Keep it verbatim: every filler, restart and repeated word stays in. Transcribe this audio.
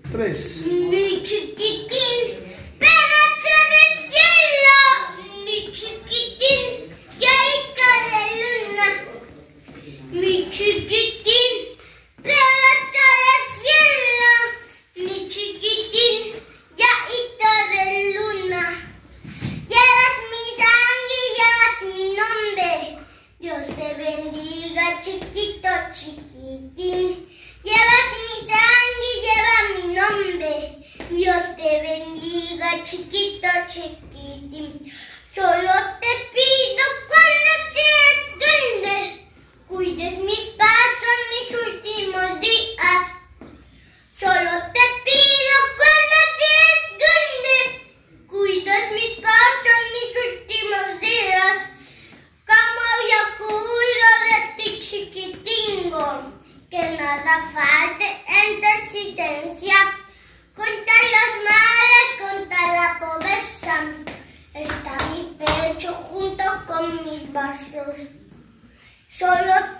tres. Mi chiquitín, pedazo del cielo. Mi chiquitín, yaito de luna. Mi chiquitín, pedazo del cielo. Mi chiquitín, yaito de luna. Llevas mi sangre, llevas mi nombre. Dios te bendiga, chiquito, chiquitín. Llevas mi sangre, lleva mi nombre. Dios te bendiga, chiquito, chiquitín. Solo te pido cuando seas grande, cuides mis pasos, mis últimos días. Solo te pido cuando seas grande, cuides mis pasos, mis últimos días. Como yo cuido de ti, chiquitingo, que nada falte en tu existencia. Contra los males, contra la pobreza, está mi pecho junto con mis vasos. Solo